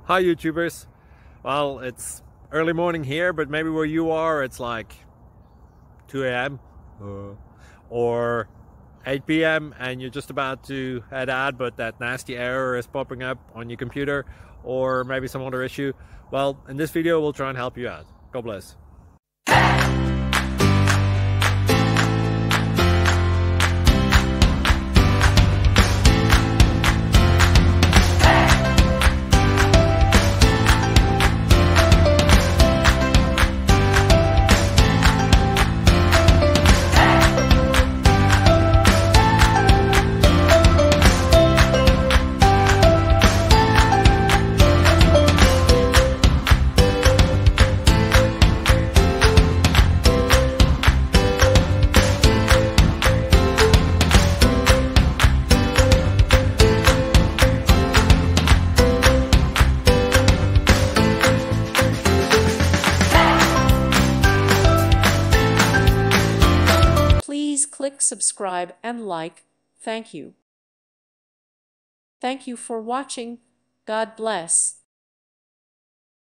Hi YouTubers. Well, it's early morning here, but maybe where you are it's like 2 a.m. or 8 p.m. and you're just about to head out, but that nasty error is popping up on your computer, or maybe some other issue. Well, in this video we'll try and help you out. God bless. Please click subscribe and like. Thank you. Thank you for watching. God bless.